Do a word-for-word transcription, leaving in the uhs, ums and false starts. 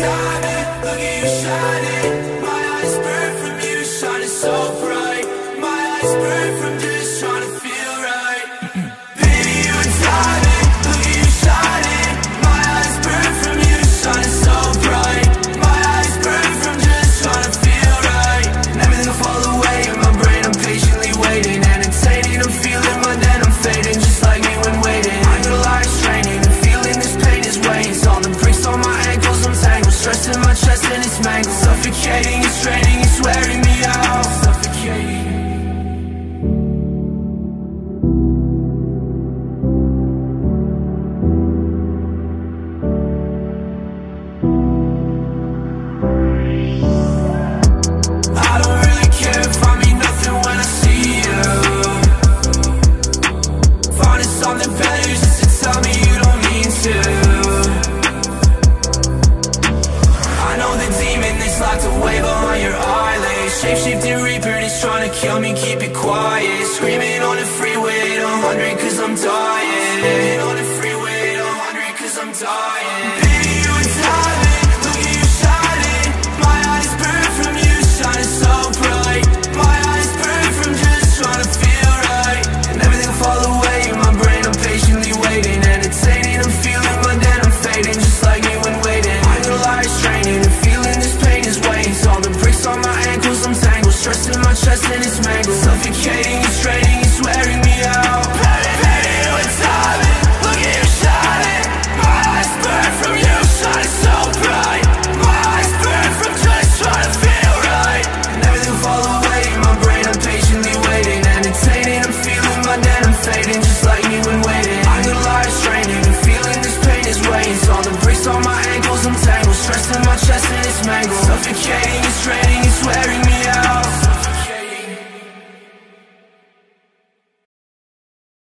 timing, look at you shining. My eyes burn from you, shining so bright. My eyes burn from just trying to feel right. Baby, you and timing, look at you shining. My eyes burn from you, shining so bright. My eyes burn from just trying to feel right. And everything will fall away in my brain, I'm patiently waiting, entertaining, I'm feeling my then I'm fading, just like me when waiting. I know life's training, and feeling this pain is weighing. All the bricks on my ankles, I'm tangled, stress in my chest and it's mangled. Suffocating, it's draining, it's wearing me out. Suffocating. I don't really care if I mean nothing when I see you. Finding something better just to tell me you don't mean to. I know the demon that's locked away behind your eyelids. Shape-shifting reaper that's trying to kill me, keep it quiet. Screaming on the freeway at a hundred cause I'm dying. Screaming on the freeway at a hundred cause I'm dying. Baby, you and timing, look at you shining. My eyes burn from you, shining so bright. My eyes burn from just trying to feel right. And everything will fall away in my brain, I'm patiently waiting, entertaining, I'm feeling my then I'm fading, just like me when waiting. I know life's training, and feeling this pain is weighing. All the bricks on my ankles, I'm tangled, stress in my chest and it's mangled. Suffocating, it's draining, it's wearing me out. Baby, baby, you and timing, look at you shining. My eyes burn from you, shining so bright. My eyes burn from just trying to feel right. And everything will fall away in my brain, I'm patiently waiting, entertaining, I'm feeling my then I'm fading, just like me when waiting. I know life's training, and feeling this pain is weighing. All the bricks on my ankles, I'm tangled, stress in my chest and it's mangled. Suffocating, it's draining.